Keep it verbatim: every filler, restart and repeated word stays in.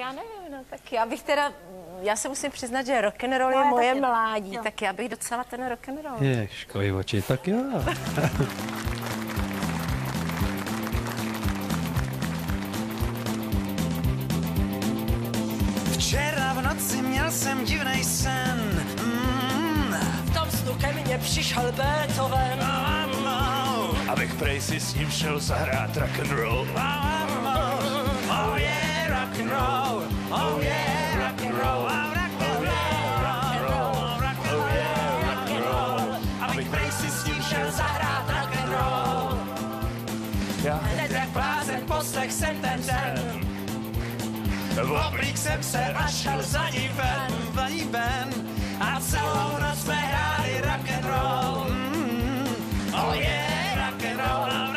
já nevím, no, tak já bych teda, já se musím přiznat, že rock'n'roll No, je já moje taky. mládí, Jo. tak já bych docela ten rock'n'roll. Je, škojí oči, tak jo. Včera v noci měl jsem divnej sen. Mm. V tom snu ke mně přišel Beethoven. Abych prej si s ním šel zahrát rock'n'roll. Oh yeah, rock'n'roll. Oh yeah, rock'n'roll. Abych prej si s ním šel zahrát rock'n'roll. Hned jak blázen poslech jsem ten sen. Oblík jsem se a šel za ní ven, za ní ven. A celou noc jsme hráli rock'n'roll. Mm. Oh yeah, rock'n'roll.